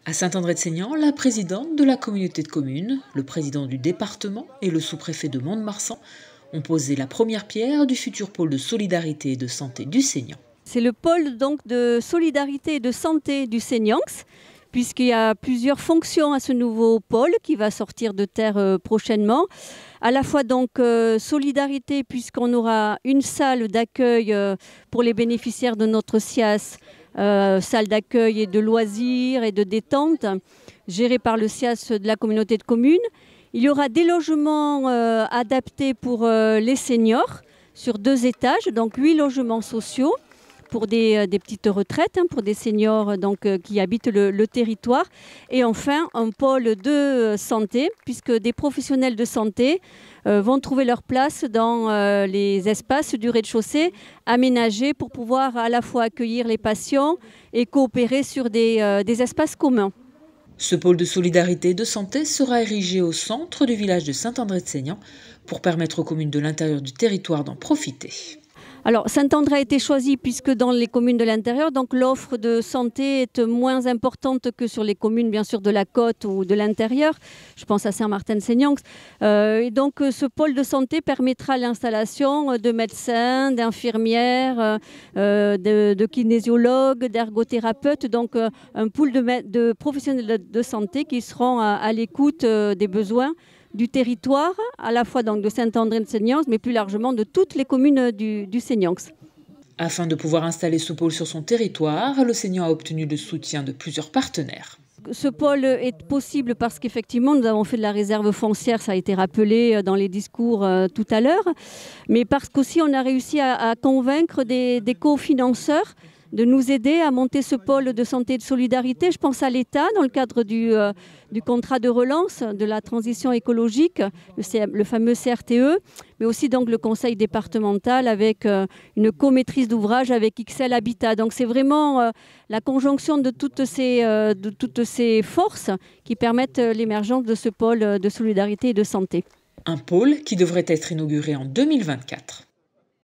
À Saint-André-de-Seignan, la présidente de la communauté de communes, le président du département et le sous-préfet de Mont-de-Marsan ont posé la première pierre du futur pôle de solidarité et de santé du Seignan. C'est le pôle donc de solidarité et de santé du Seignanx, puisqu'il y a plusieurs fonctions à ce nouveau pôle qui va sortir de terre prochainement. À la fois donc solidarité, puisqu'on aura une salle d'accueil pour les bénéficiaires de notre SIAS, salle d'accueil et de loisirs et de détente, gérée par le SIAS de la communauté de communes. Il y aura des logements adaptés pour les seniors sur 2 étages, donc 8 logements sociaux pour des petites retraites, pour des seniors donc, qui habitent le territoire. Et enfin, un pôle de santé, puisque des professionnels de santé vont trouver leur place dans les espaces du rez-de-chaussée aménagés pour pouvoir à la fois accueillir les patients et coopérer sur des espaces communs. Ce pôle de solidarité et de santé sera érigé au centre du village de Saint-André-de-Seignan pour permettre aux communes de l'intérieur du territoire d'en profiter. Alors, Saint-André a été choisi puisque dans les communes de l'intérieur, donc l'offre de santé est moins importante que sur les communes, bien sûr, de la côte ou de l'intérieur. Je pense à Saint-Martin-de-Seignan. Et donc, ce pôle de santé permettra l'installation de médecins, d'infirmières, de kinésiologues, d'ergothérapeutes, donc un pool de professionnels de santé qui seront à l'écoute des besoins du territoire, à la fois donc de Saint-André-de-Seignan, mais plus largement de toutes les communes du Seignanx. Afin de pouvoir installer ce pôle sur son territoire, le Seignan a obtenu le soutien de plusieurs partenaires. Ce pôle est possible parce qu'effectivement, nous avons fait de la réserve foncière, ça a été rappelé dans les discours tout à l'heure, mais parce qu'aussi on a réussi à convaincre des cofinanceurs de nous aider à monter ce pôle de santé et de solidarité. Je pense à l'État dans le cadre du contrat de relance de la transition écologique, le fameux CRTE, mais aussi donc le conseil départemental avec une co-maîtrise d'ouvrage avec XL Habitat. Donc c'est vraiment la conjonction de toutes ces forces qui permettent l'émergence de ce pôle de solidarité et de santé. Un pôle qui devrait être inauguré en 2024.